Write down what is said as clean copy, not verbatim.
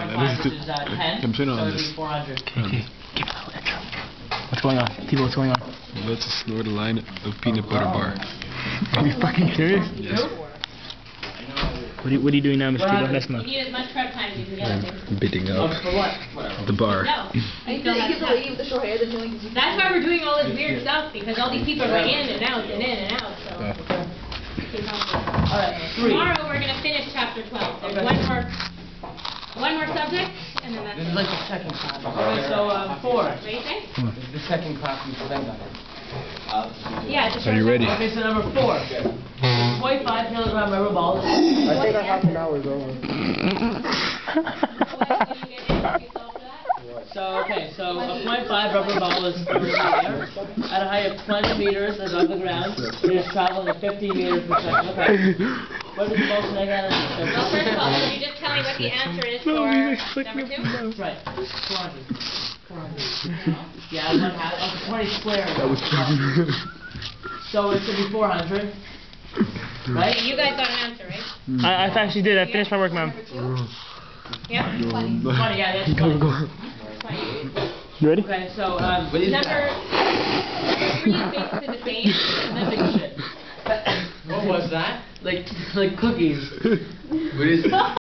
5 which is 10. I'm sitting so on it'd this. be 400. Okay, give it a little intro. What's going on? T-Bo, what's going on? Let's snort a line of peanut butter bar. Are you fucking serious? Yes. What are you doing now, Mr. T-Bo? Let's know. You need as much prep time as you can get, I think. I'm bidding Oh, up for what? Whatever. the bar. No. I think they give the lady with the short hair the feeling. That's why we're doing all this weird stuff, because all these people are going in and out and in and out, so. Alright, 3. Tomorrow we're going to finish chapter 12. There's one more subject, and then that's This is it. like the second class. Okay, so 4. What do you say? This is the second class we've been on. Yeah, it's a Are you ready? Okay, so number 4. 0.5 kilogram rubber ball. I think our half an hour is over. So, okay, so a 0.5 rubber ball is thrown in the air at a height of 20 meters above the ground. It is traveling at 50 meters per second. Okay. What is the motion again? Well, first of all, can you just tell me what the answer is for number 2? That's right. 400. 400. Yeah, 1/2. Okay, 20 squared. So it should be 400. Right? You guys got an answer, right? I actually did. I finished my work, ma'am. Yeah? 20, yeah, that's 20. 20. You ready? Okay, so, Number 3 is basically the same. Nothing shit. What was that? Like cookies. What is it?